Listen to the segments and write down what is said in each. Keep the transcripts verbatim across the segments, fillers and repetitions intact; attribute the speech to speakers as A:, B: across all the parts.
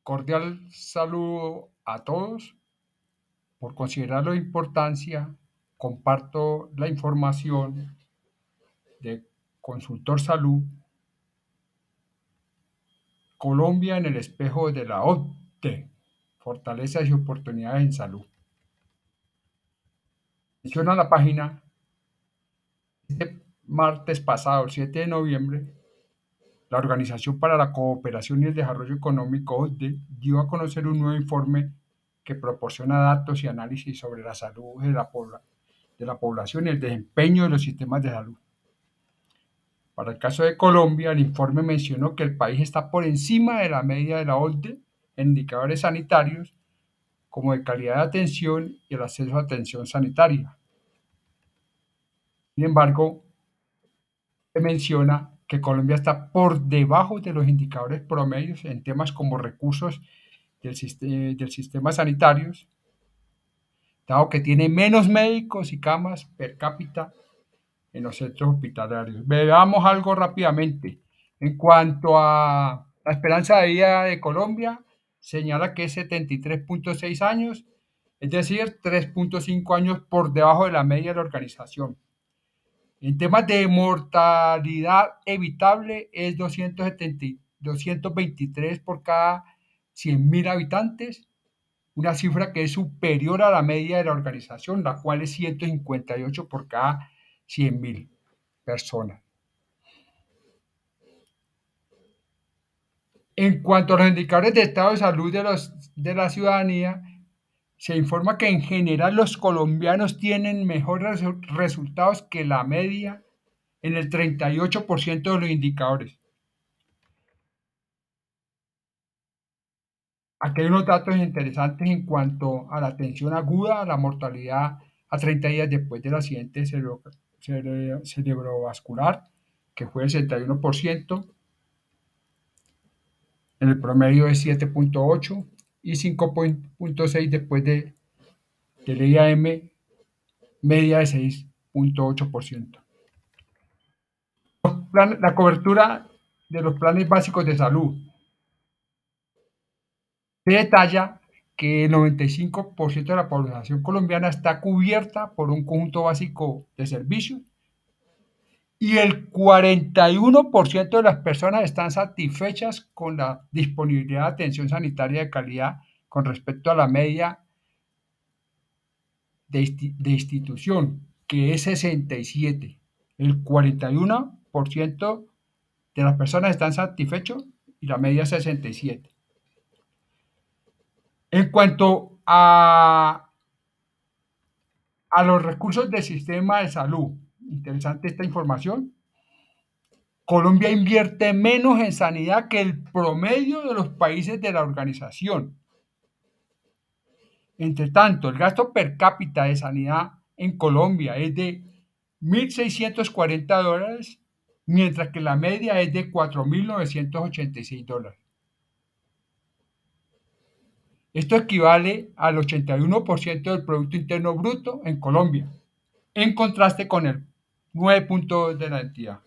A: Cordial saludo a todos. Por considerarlo de importancia, comparto la información de Consultor Salud Colombia en el espejo de la O C DE, fortalezas y oportunidades en salud. Menciona la página, este martes pasado, el siete de noviembre, la Organización para la Cooperación y el Desarrollo Económico, O C DE, dio a conocer un nuevo informe que proporciona datos y análisis sobre la salud de la, pobla de la población y el desempeño de los sistemas de salud. Para el caso de Colombia, el informe mencionó que el país está por encima de la media de la O C DE en indicadores sanitarios, como de calidad de atención y el acceso a atención sanitaria. Sin embargo, se menciona que Colombia está por debajo de los indicadores promedios en temas como recursos del, sistema, del sistema sanitarios, dado que tiene menos médicos y camas per cápita en los centros hospitalarios. Veamos algo rápidamente. En cuanto a la esperanza de vida de Colombia, señala que es setenta y tres punto seis años, es decir, tres punto cinco años por debajo de la media de la organización. En temas de mortalidad evitable es doscientos setenta, doscientos veintitrés por cada cien mil habitantes, una cifra que es superior a la media de la organización, la cual es ciento cincuenta y ocho por cada cien mil personas. En cuanto a los indicadores de estado de salud de, los, de la ciudadanía, se informa que en general los colombianos tienen mejores resultados que la media en el treinta y ocho por ciento de los indicadores. Aquí hay unos datos interesantes en cuanto a la atención aguda, la mortalidad a treinta días después del accidente cerebro, cere, cerebrovascular, que fue el sesenta y uno por ciento, en el promedio es siete punto ocho y cinco punto seis después de, del I A M, media de seis punto ocho por ciento. La cobertura de los planes básicos de salud. Se detalla que el noventa y cinco por ciento de la población colombiana está cubierta por un conjunto básico de servicios y el cuarenta y uno por ciento de las personas están satisfechas con la disponibilidad de atención sanitaria de calidad con respecto a la media de, de institución, que es sesenta y siete. El cuarenta y uno por ciento de las personas están satisfechos y la media es sesenta y siete. En cuanto a, a los recursos del sistema de salud, interesante esta información. Colombia invierte menos en sanidad que el promedio de los países de la organización. Entre tanto, el gasto per cápita de sanidad en Colombia es de mil seiscientos cuarenta dólares, mientras que la media es de cuatro mil novecientos ochenta y seis dólares. Esto equivale al ochenta y uno por ciento del Producto Interno Bruto en Colombia, en contraste con el nueve punto dos de la entidad.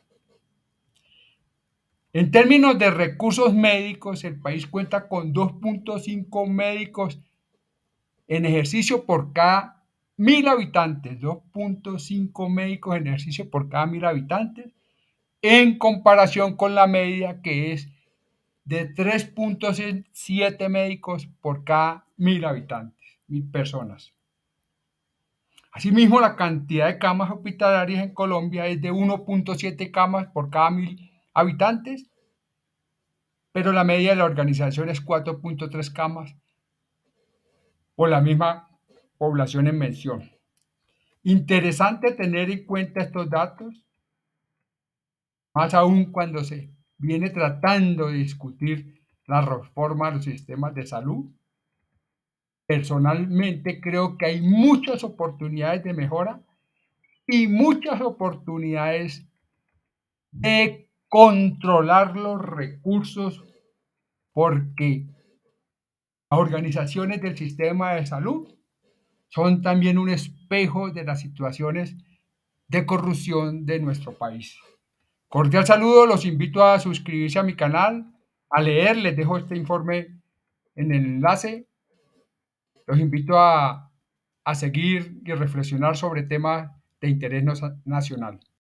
A: En términos de recursos médicos, el país cuenta con dos punto cinco médicos en ejercicio por cada mil habitantes, dos punto cinco médicos en ejercicio por cada mil habitantes, en comparación con la media que es de tres punto siete médicos por cada mil habitantes, mil personas. Asimismo, la cantidad de camas hospitalarias en Colombia es de uno punto siete camas por cada mil habitantes, pero la media de la organización es cuatro punto tres camas por la misma población en mención. Interesante tener en cuenta estos datos, más aún cuando se viene tratando de discutir la reforma de los sistemas de salud. Personalmente creo que hay muchas oportunidades de mejora y muchas oportunidades de controlar los recursos, porque las organizaciones del sistema de salud son también un espejo de las situaciones de corrupción de nuestro país. Cordial saludo, los invito a suscribirse a mi canal, a leer, les dejo este informe en el enlace. Los invito a, a seguir y reflexionar sobre temas de interés nacional.